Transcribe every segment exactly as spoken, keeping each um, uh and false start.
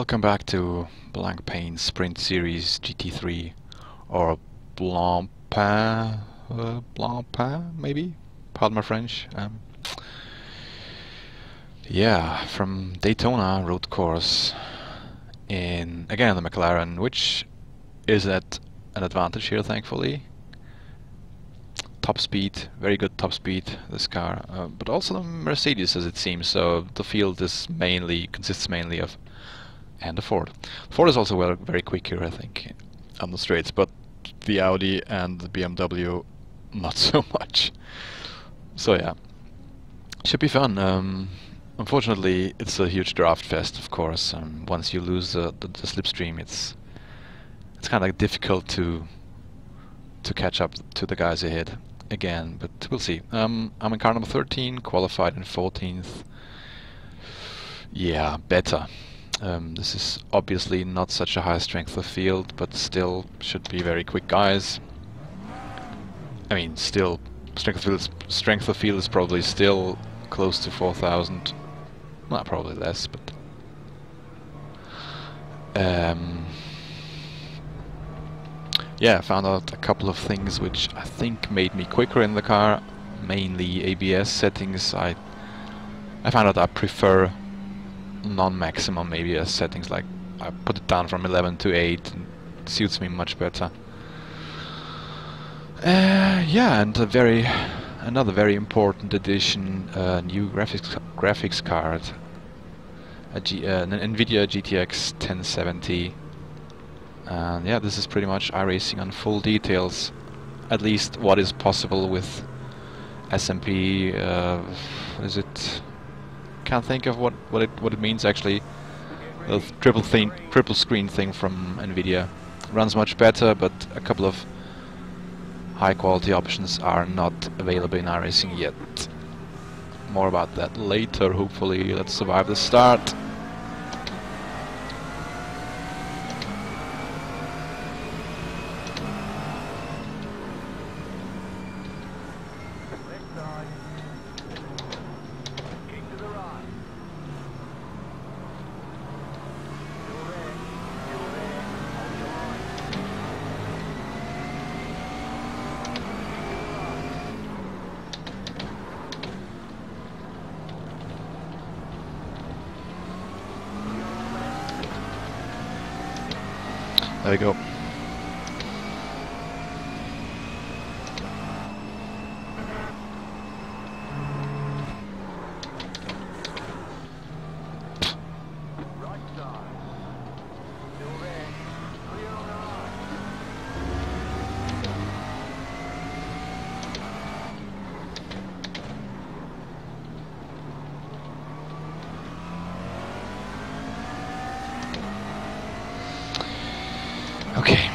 Welcome back to Blancpain Sprint Series G T three, or Blancpain, uh, Blancpain maybe? Pardon my French. Um, yeah, from Daytona road course in, again, the McLaren, which is at an advantage here, thankfully. Top speed, very good top speed, this car, uh, but also the Mercedes, as it seems. So the field is mainly consists mainly of, and the Ford. Ford is also well, very quick here, I think, on the straights, but the Audi and the B M W not so much. So yeah, should be fun. Um, unfortunately, it's a huge draft fest, of course. Um, once you lose uh, the, the slipstream, it's it's kind of difficult to to catch up to the guys ahead again, but we'll see. Um, I'm in car number thirteen, qualified in fourteenth. Yeah, better. Um, this is obviously not such a high strength of field, but still should be very quick guys. I mean, still, strength of field is, strength of field is probably still close to four thousand. Well, probably less, but... Um, yeah, I found out a couple of things which I think made me quicker in the car. Mainly A B S settings. I I found out I prefer non-maximum A B S settings. Like, I put it down from eleven to eight, and it suits me much better. Uh, yeah, and a very another very important addition, uh, new graphics graphics card, a G, uh, an NVIDIA G T X ten seventy. And yeah, this is pretty much iRacing on full details, at least what is possible with S M P. Uh, is it? Can't think of what what it what it means actually. The triple thing, triple screen thing from NVIDIA runs much better, but a couple of high quality options are not available in iRacing yet. More about that later, hopefully. Let's survive the start. There we go. Okay.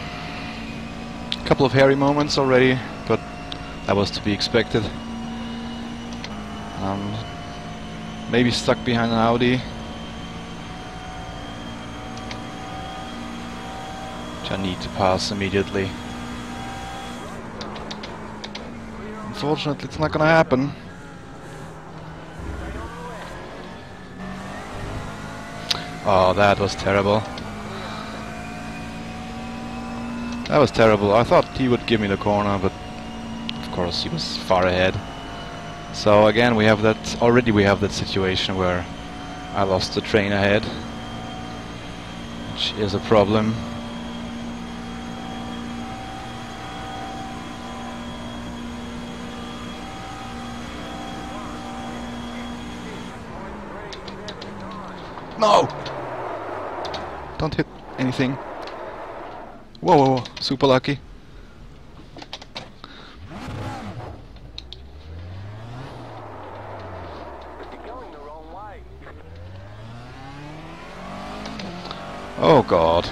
A couple of hairy moments already, but that was to be expected. Um, maybe stuck behind an Audi, which I need to pass immediately. Unfortunately, it's not gonna happen. Oh, that was terrible. That was terrible. I thought he would give me the corner, but of course he was far ahead. So again, we have that already. We have that situation where I lost the train ahead, which is a problem. No! Don't hit anything. Whoa, whoa, whoa, super lucky. Oh God.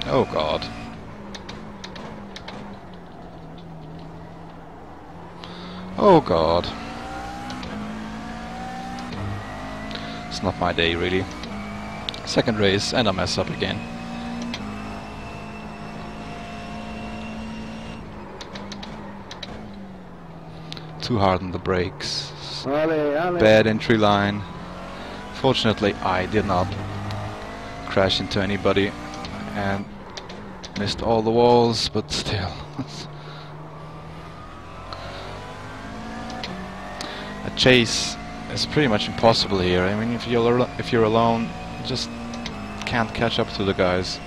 Oh god. Oh god. It's not my day, really. Second race, and I mess up again. Too hard on the brakes. Bad entry line. Fortunately, I did not crash into anybody and missed all the walls, but still. A chase is pretty much impossible here. I mean, if you're if you're alone, you just can't catch up to the guys.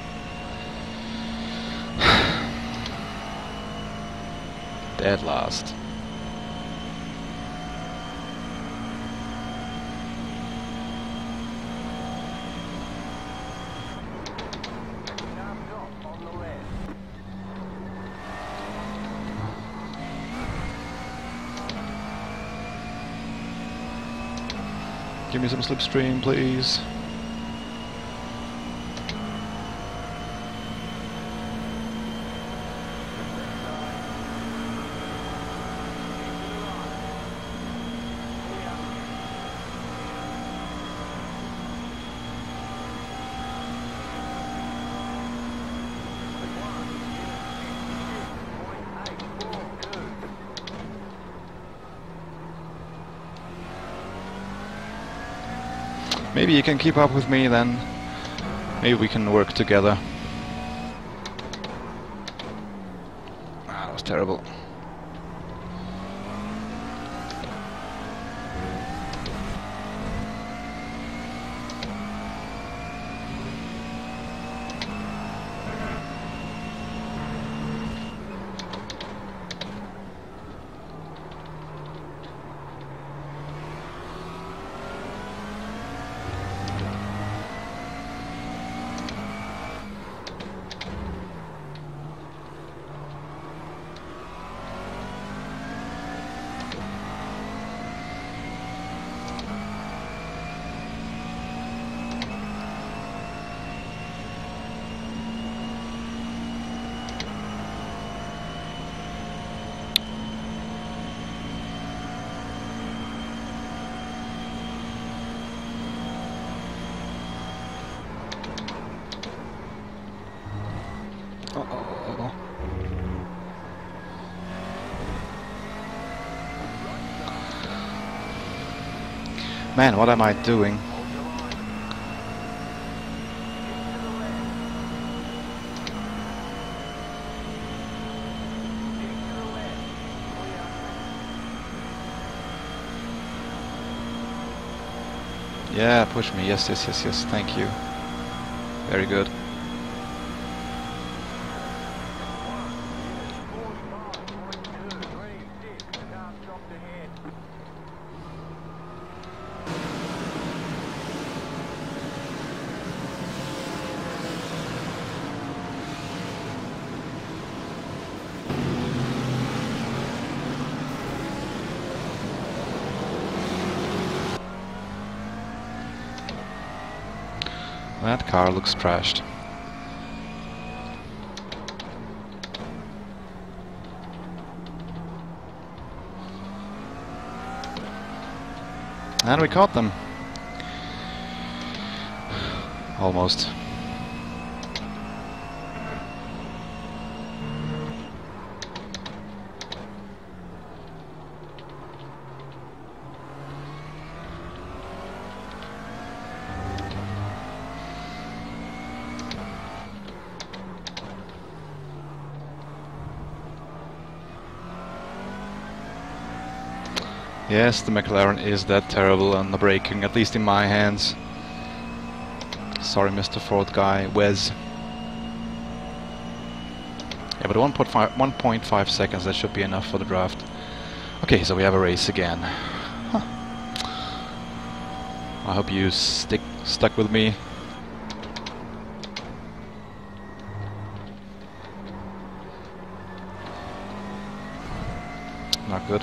Dead last. Give me some slipstream, please. Maybe you can keep up with me, then maybe we can work together. Ah, that was terrible. Uh-oh. Man, what am I doing? Yeah, push me. Yes, yes, yes, yes. Thank you. Very good. That car looks trashed. And we caught them. Almost. Yes, the McLaren is that terrible on the braking, at least in my hands. Sorry, Mister Ford guy, Wes. Yeah, but one point five seconds, that should be enough for the draft. Okay, so we have a race again. Huh. I hope you stick stuck with me. Not good.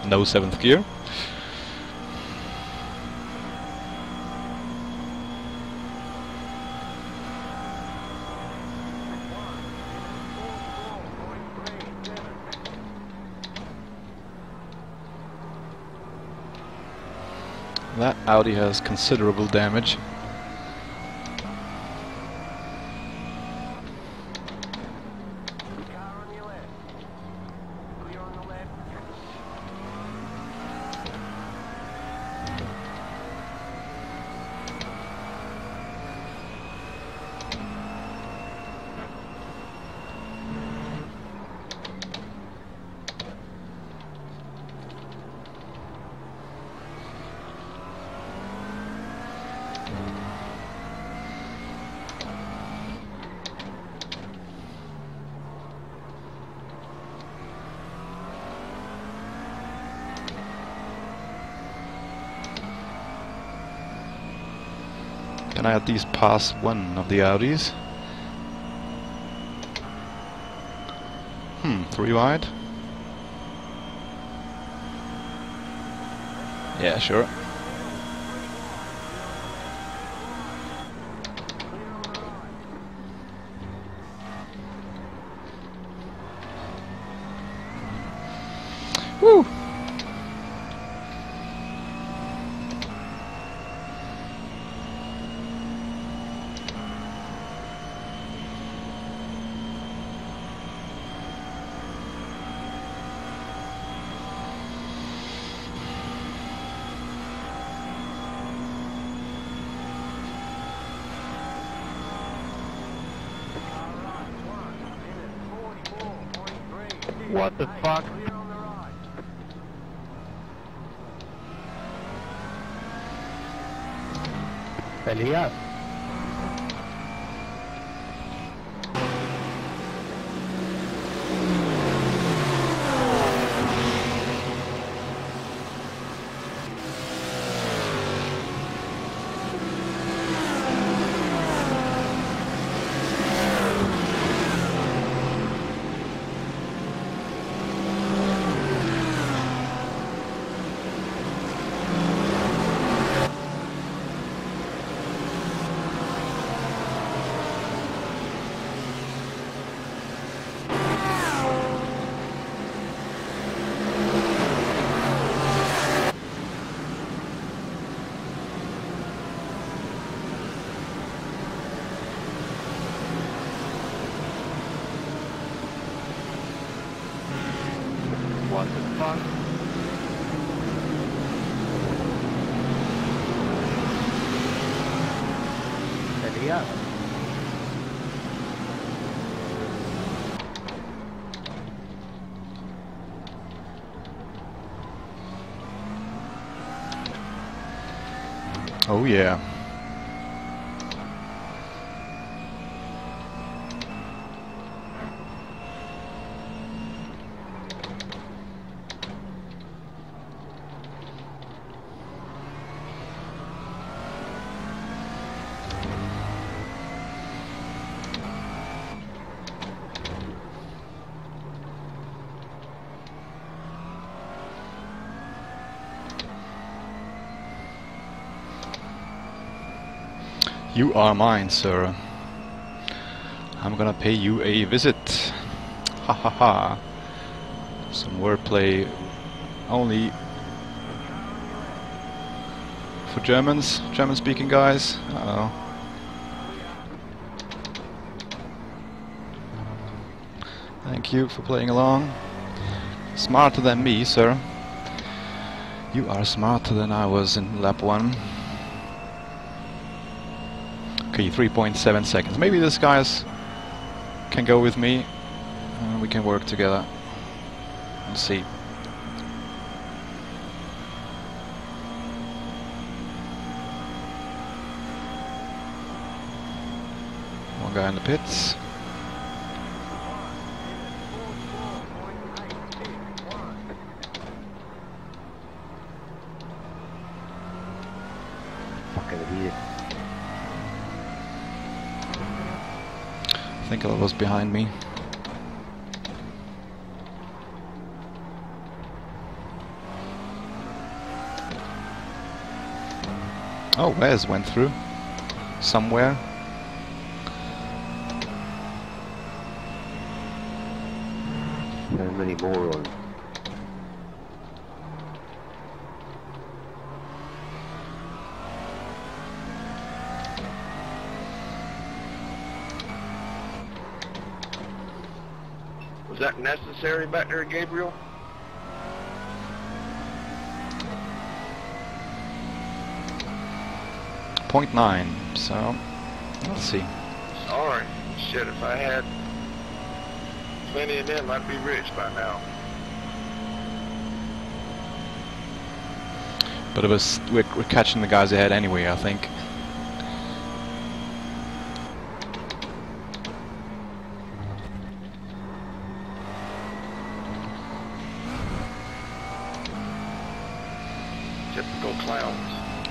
no seventh gear. That Audi has considerable damage. Can I at least pass one of the Audis? Hmm, three wide? Yeah, sure. Woo! What the fuck? Elias. What the fuck? Elias. Oh yeah. You are mine, sir. I'm gonna pay you a visit. Ha ha ha. Some wordplay only for Germans, German-speaking guys. I don't know. Thank you for playing along. Smarter than me, sir. You are smarter than I was in lap one. Okay, three point seven seconds. Maybe this guys can go with me and we can work together. Let's see. One guy in the pits. Fucking idiot. I think it was behind me. Oh, Wes went through somewhere. So many morons. Was that necessary back there, Gabriel? point nine, so let's see. Sorry. Shit, if I had plenty of them, I'd be rich by now. But it was we're, we're catching the guys ahead anyway, I think. Typical clowns.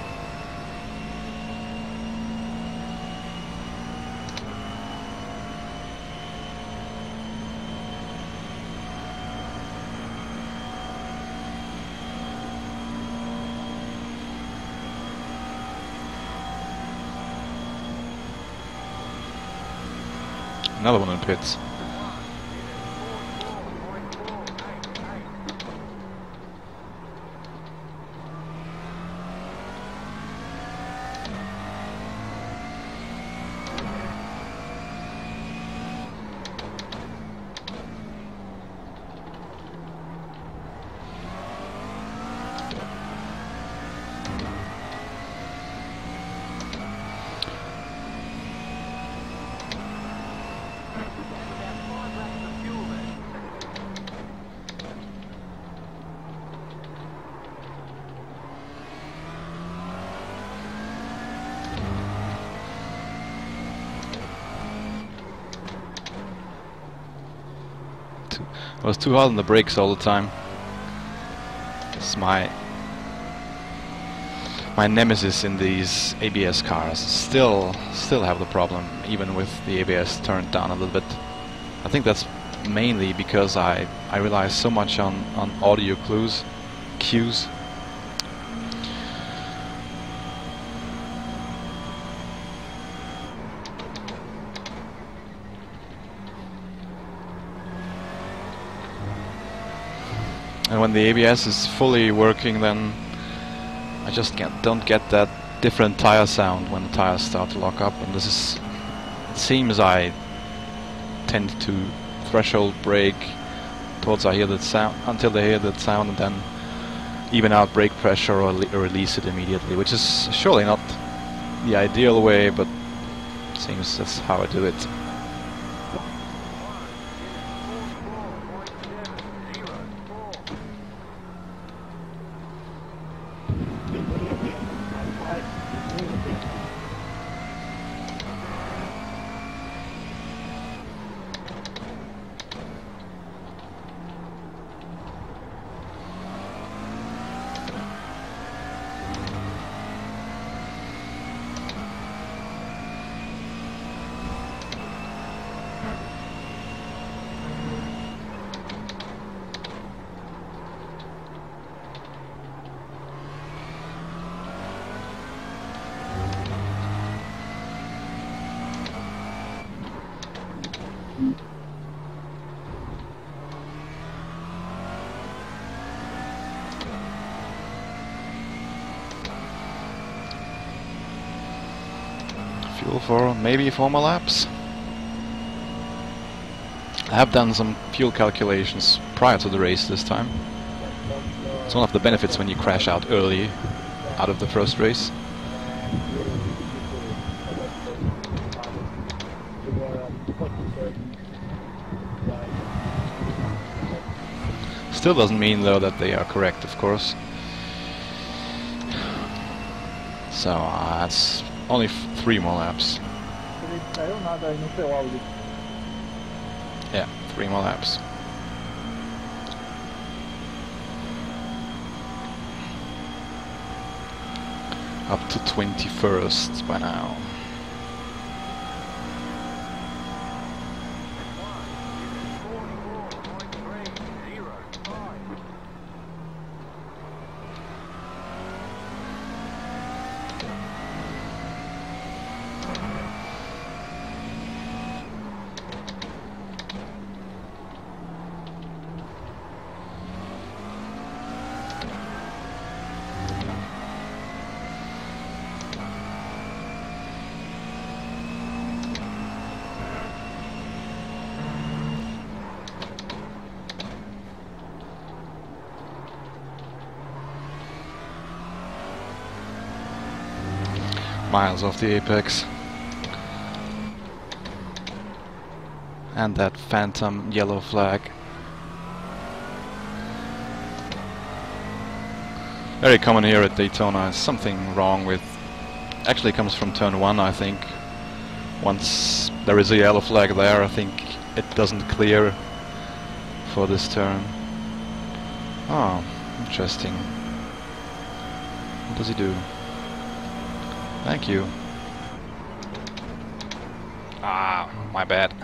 Another one in pits. I was too hard on the brakes all the time. It's my my nemesis in these A B S cars. Still, still have the problem, even with the A B S turned down a little bit. I think that's mainly because I I rely so much on on audio clues, cues. And when the A B S is fully working, then I just can't, don't get that different tire sound when the tires start to lock up. And this is, it seems I tend to threshold brake towards I hear that sound, until they hear that sound, and then even out brake pressure or, or release it immediately, which is surely not the ideal way, but it seems that's how I do it. Fuel for maybe four more laps. I have done some fuel calculations prior to the race this time. It's one of the benefits when you crash out early out of the first race. Still doesn't mean though that they are correct, of course. So uh, that's only f three more laps. Yeah, three more laps. Up to twenty-first by now. miles off the apex. And that phantom yellow flag. Very common here at Daytona. Something wrong with... Actually comes from turn one, I think. Once there is a yellow flag there, I think it doesn't clear for this turn. Oh, interesting. What does he do? Thank you. Ah, my bad.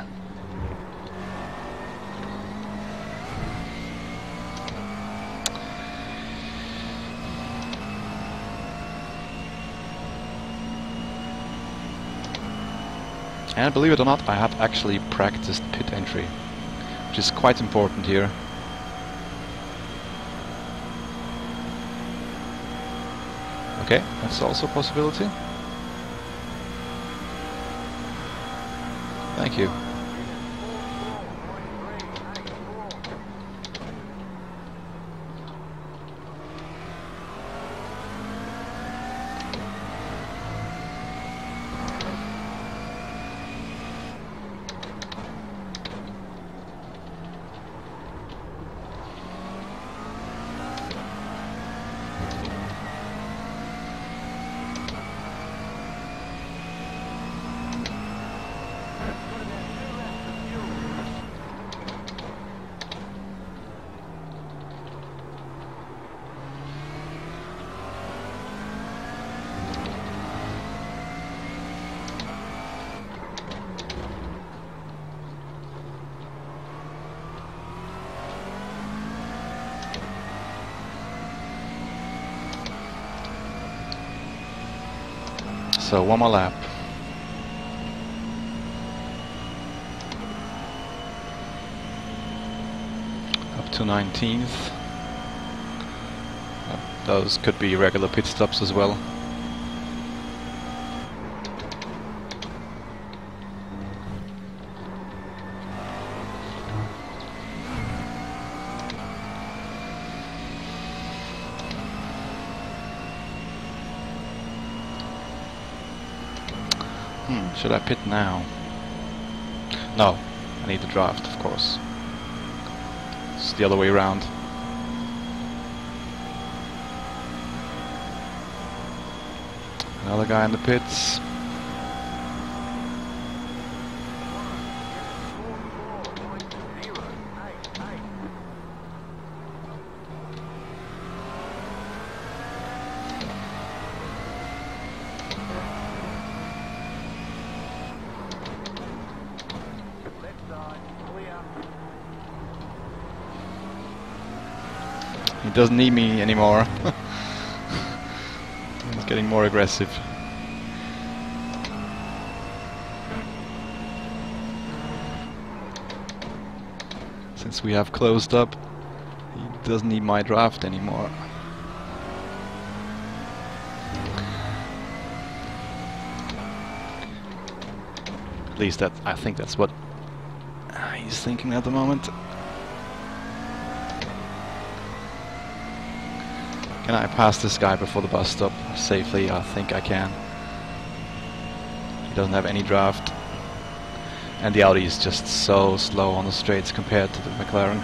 And believe it or not, I have actually practiced pit entry, which is quite important here. Okay, that's also a possibility. Thank you. So one more lap. Up to nineteenth. Uh, those could be regular pit stops as well. Hmm, should I pit now? No, I need the draft, of course. It's the other way around. Another guy in the pits. He doesn't need me anymore. He's getting more aggressive. Since we have closed up, he doesn't need my draft anymore. At least that, I think that's what he's thinking at the moment. Can I pass this guy before the bus stop safely? I think I can. He doesn't have any draft. And the Audi is just so slow on the straights compared to the McLaren.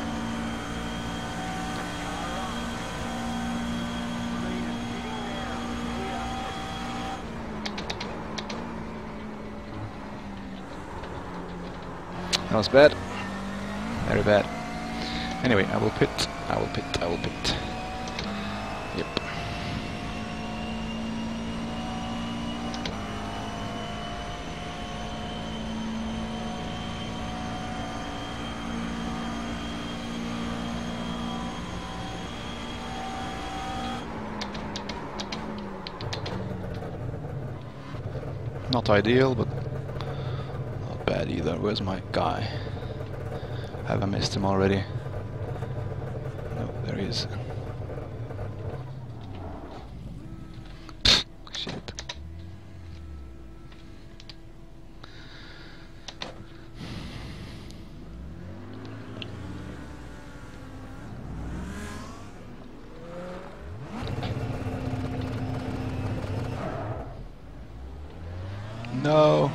That was bad. Very bad. Anyway, I will pit. I will pit. I will pit. Yep. Not ideal, but not bad either. Where's my guy? Have I missed him already? No, there he is. Shit. No.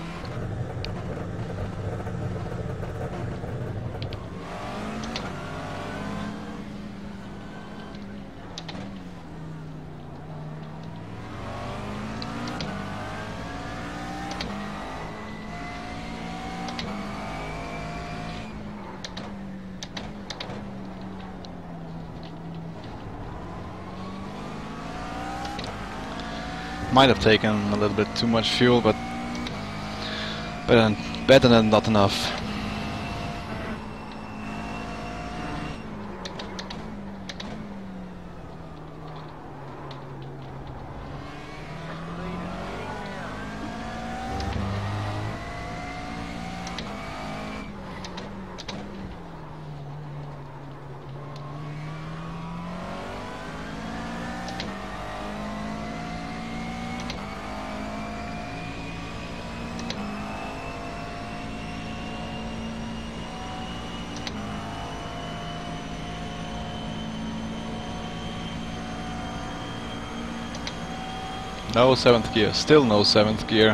Might have taken a little bit too much fuel, but better than, better than not enough. No seventh gear, still no seventh gear.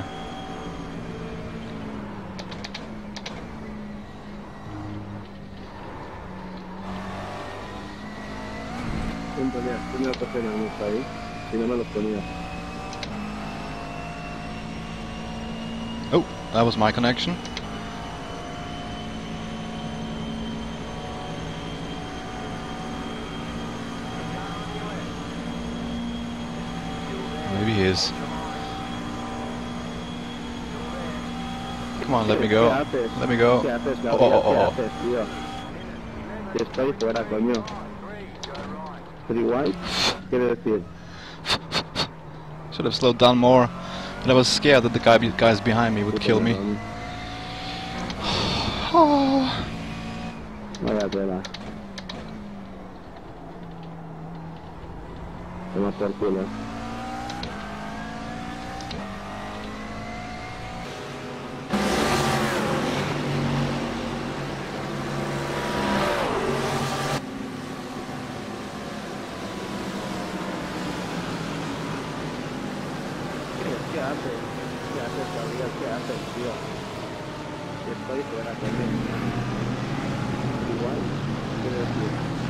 Oh, that was my connection. Maybe he is. Come on, let me go. Let me go. Oh, oh, oh, oh. Estoy fuera, coño. Pero igual, quiere decir. Should have slowed down more, but I was scared that the guy, guys behind me would kill me. Oh. Vaya tela. Se me ha culo. ¿Qué haces? ¿Qué haces, Gabriel? ¿Qué haces, tío? Estoy fuera, coño. Igual, quiero decir.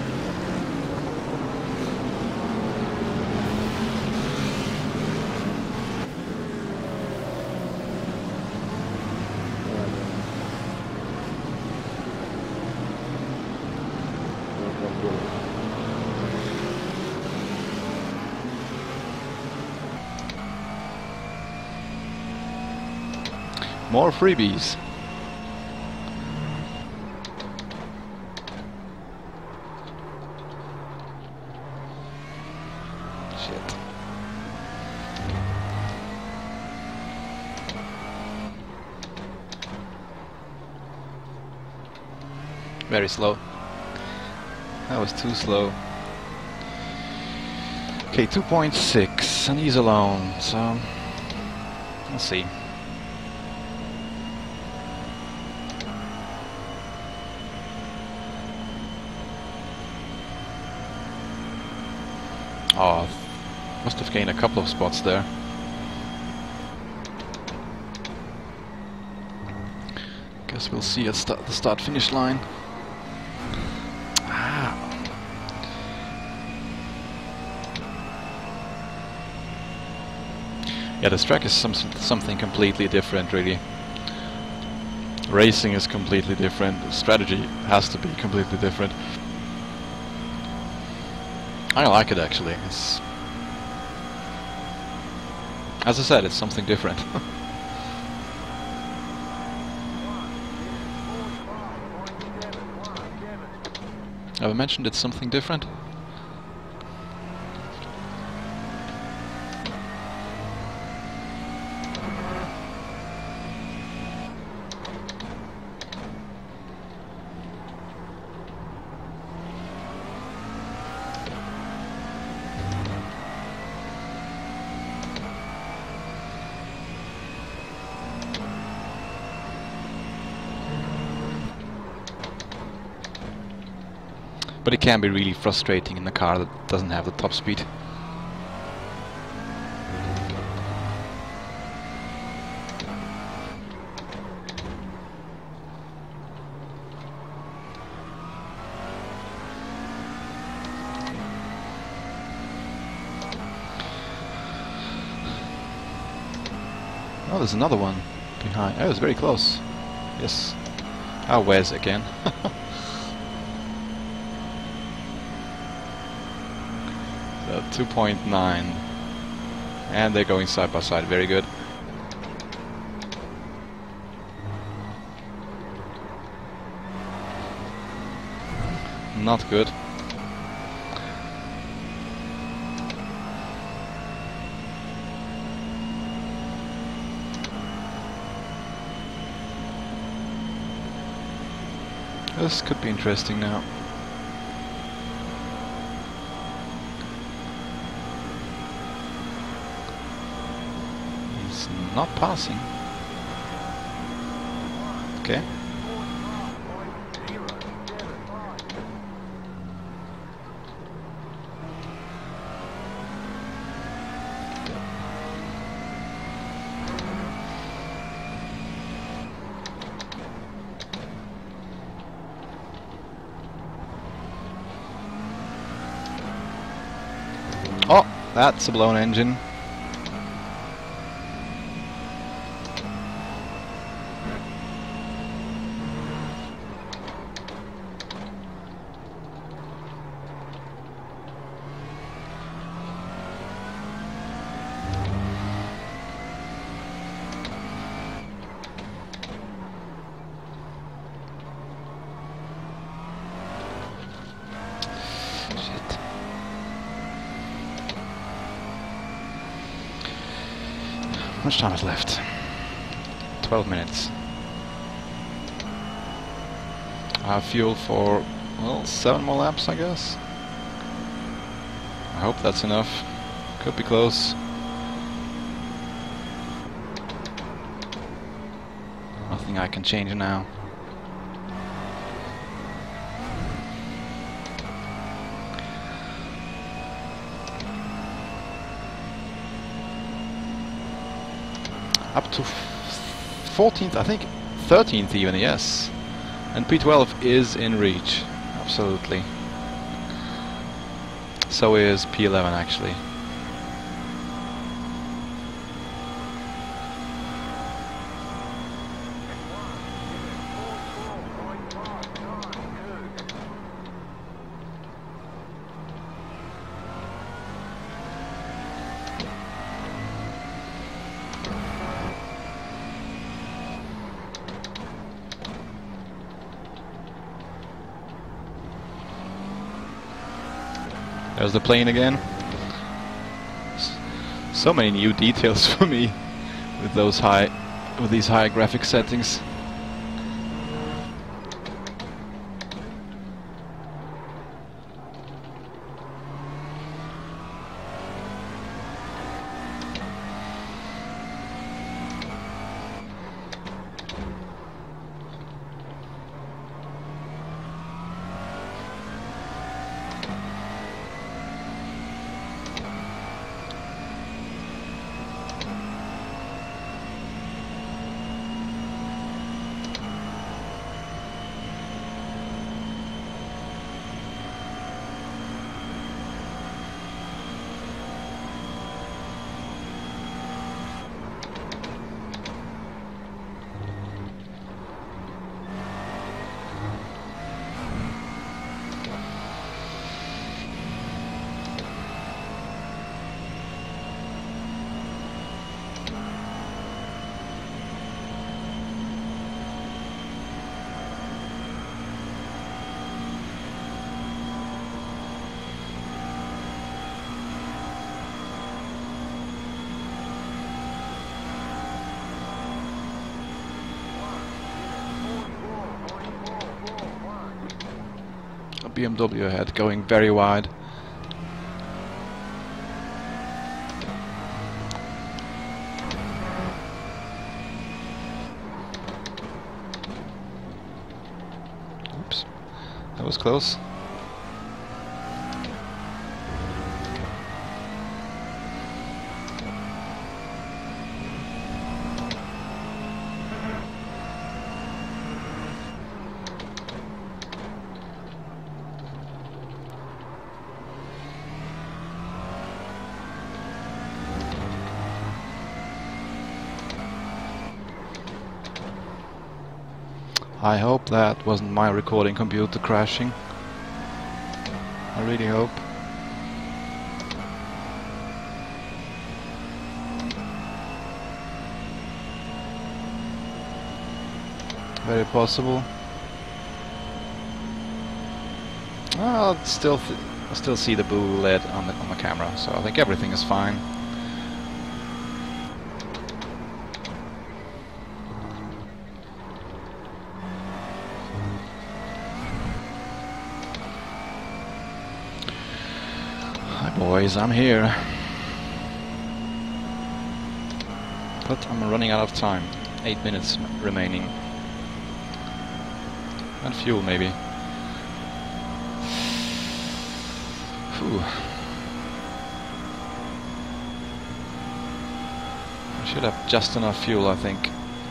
More freebies. Shit. Very slow. That was too slow. Okay, two point six, and he's alone, so let's see. Oh, must have gained a couple of spots there. Guess we'll see at st the start-finish line. Ah. Yeah, this track is some something completely different, really. Racing is completely different. The strategy has to be completely different. I like it actually. It's, as I said, it's something different. Have I mentioned it's something different? But it can be really frustrating in a car that doesn't have the top speed. Oh, there's another one behind. Oh, it's very close. Yes. Ah, Wes again. So two point nine. And they're going side by side. Very good. Not good. This could be interesting now. He's not passing. Okay. Oh, that's a blown engine. Shit. How much time is left? twelve minutes. I have fuel for, well, seven more laps, I guess. I hope that's enough. Could be close. Nothing I can change now. Up to fourteenth, I think thirteenth even, yes. And P twelve is in reach, absolutely. So is P eleven actually. There's the plane again. S so many new details for me with those high, with these high graphic settings. B M W ahead, going very wide. Oops, that was close. I hope that wasn't my recording computer crashing. I really hope. Very possible. I'll still, th I still see the blue L E D on the on the camera, so I think everything is fine. Hi boys, I'm here. But I'm running out of time. Eight minutes remaining. And fuel maybe. Phew. I should have just enough fuel, I think.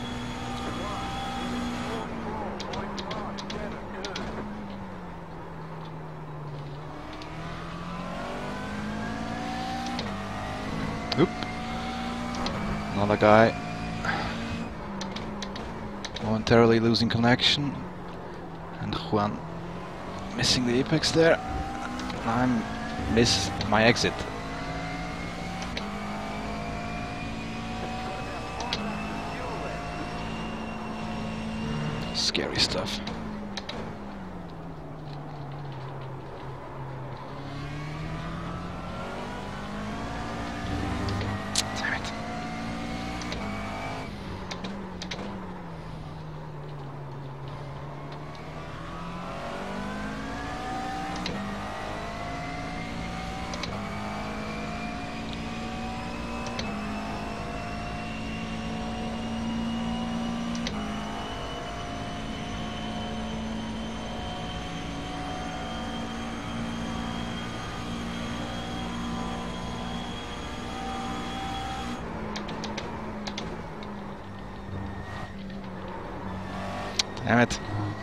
Oop. Another guy. Momentarily losing connection. And Juan missing the apex there. I miss my exit. Scary stuff. Damn it. Damn it.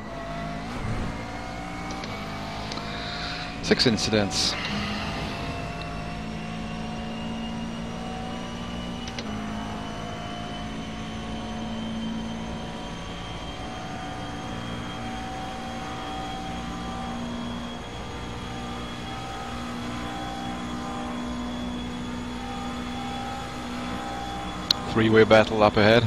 Six incidents. Three-way battle up ahead.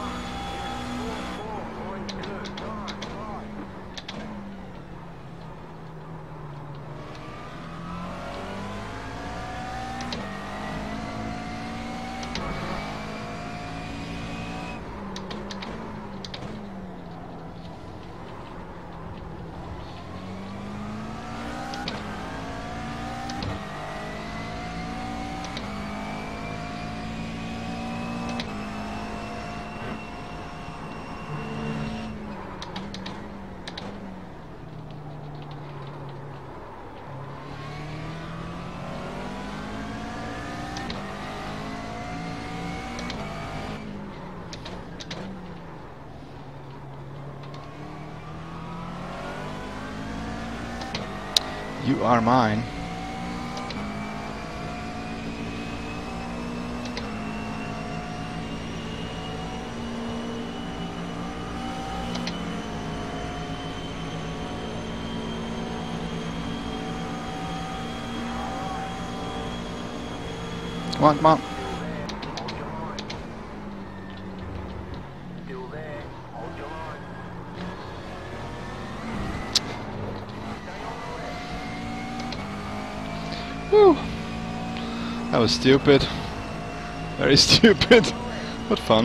You are mine. Come on, come on. Whew. That was stupid. Very stupid. But fun.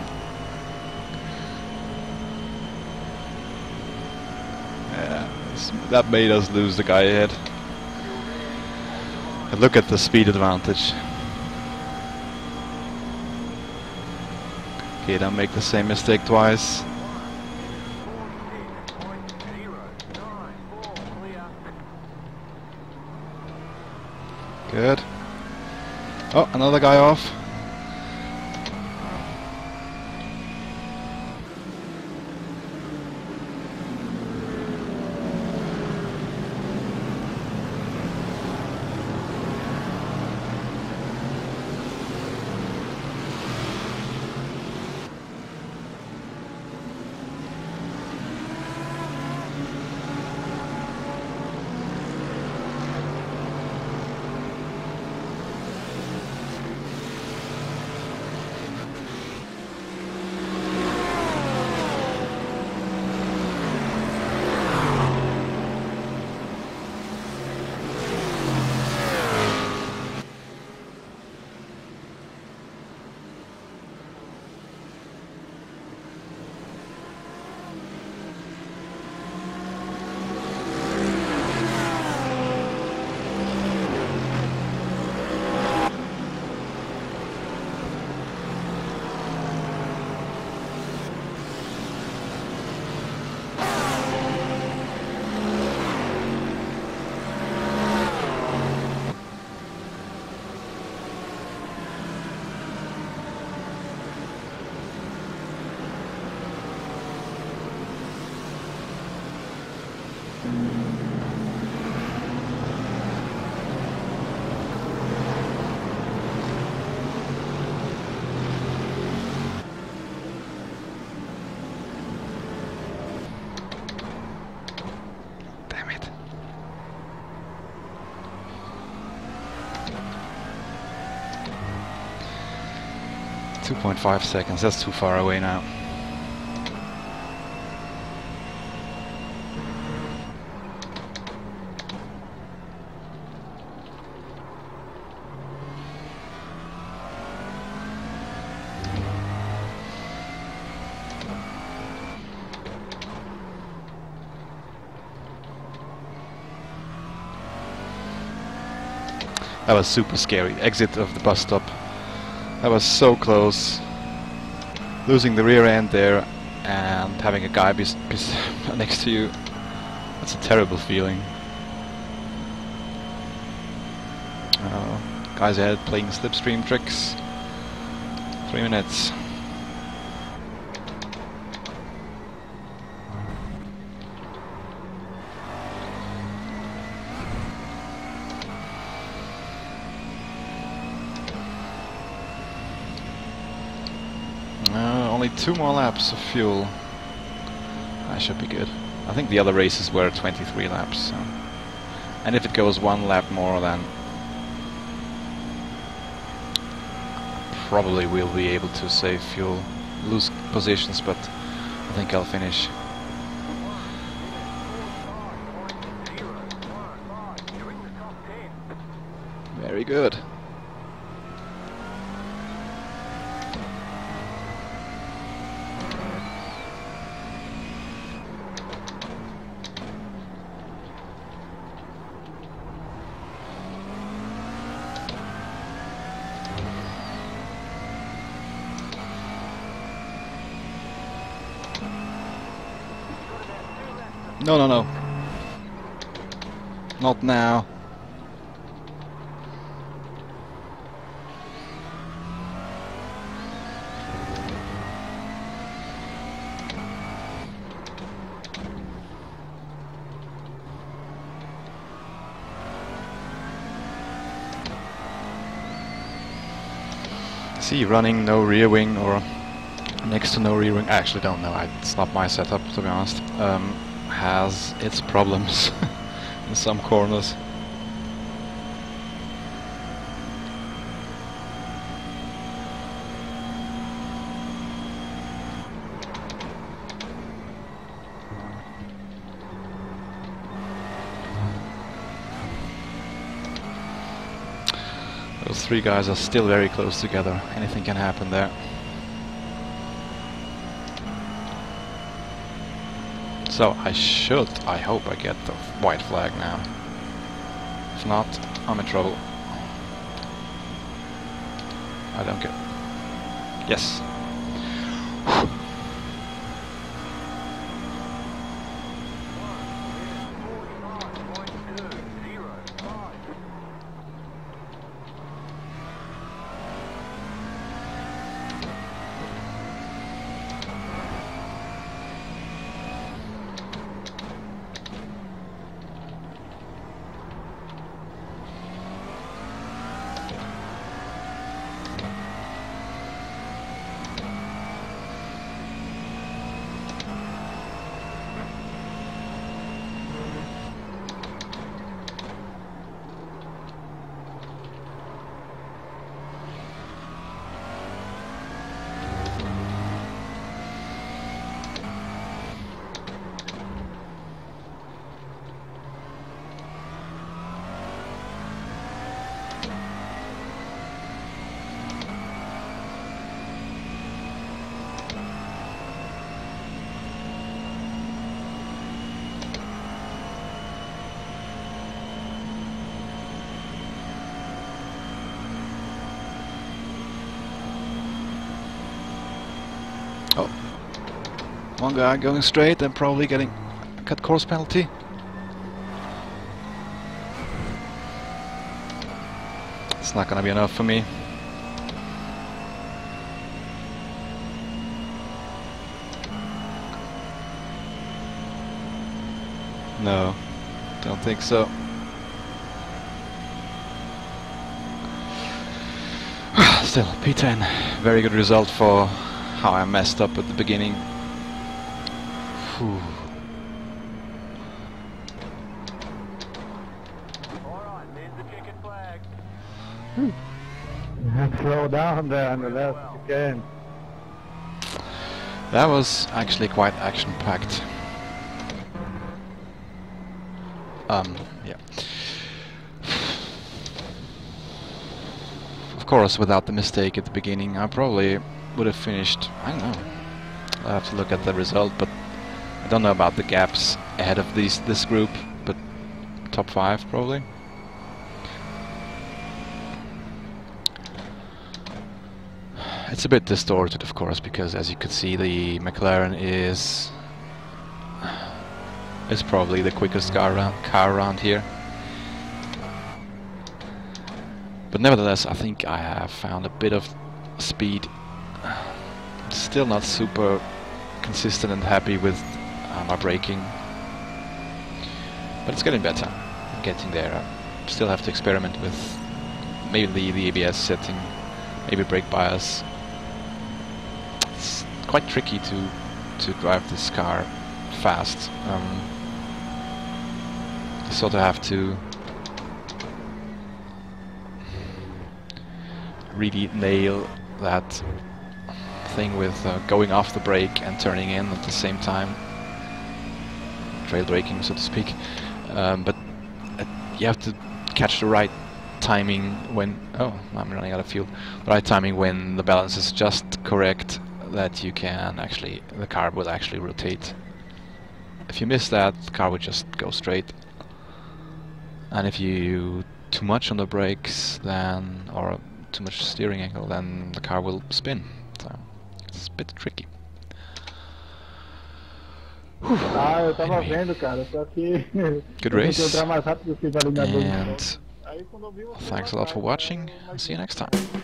Yeah, that made us lose the guy ahead. And look at the speed advantage. Okay, don't make the same mistake twice. Good. Oh, another guy off. two point five seconds, that's too far away now. That was super scary. Exit of the bus stop. That was so close. Losing the rear end there and having a guy bes bes next to you. That's a terrible feeling. Uh, guys ahead playing slipstream tricks. Three minutes. Uh, only two more laps of fuel. That should be good. I think the other races were twenty-three laps. So. And if it goes one lap more, then probably we'll be able to save fuel, lose positions, but I think I'll finish. Very good. No, no, no. Not now. See, running no rear wing or next to no rear wing. I actually don't know. I, it's not my setup, to be honest. Um, has its problems in some corners. Those three guys are still very close together. Anything can happen there. So I should, I hope I get the white flag now. If not, I'm in trouble. I don't get... Yes. Oh, one guy going straight and probably getting a cut course penalty. It's not gonna be enough for me. No, don't think so. Still, P ten, very good result for how I messed up at the beginning. Whew. All right, there's the checkered flag. Whew. Slow down there on the left if you can. That was actually quite action-packed. Um, yeah. Of course, without the mistake at the beginning, I probably would have finished, I don't know. I'll have to look at the result, but I don't know about the gaps ahead of these this group, but top five probably. It's a bit distorted, of course, because as you could see, the McLaren is is probably the quickest car around, car around here. But nevertheless, I think I have found a bit of speed. Still not super consistent and happy with uh, my braking, but it's getting better. I'm getting there. I still have to experiment with maybe the, the A B S setting, maybe brake bias. It's quite tricky to to drive this car fast. Um, you sort of have to really nail that thing with uh, going off the brake and turning in at the same time, trail braking, so to speak. Um, but uh, you have to catch the right timing when oh I'm running out of fuel. The right timing when the balance is just correct, that you can actually the car will actually rotate. If you miss that, the car would just go straight. And if you too much on the brakes, then or too much steering angle, then the car will spin. So it's a bit tricky. Ah, eu tava Anyway. vendo, cara, só que Good eu race. tentei entrar mais rápido que o valigador. And Aí quando eu vi você thanks a lot for watching, and see you next time.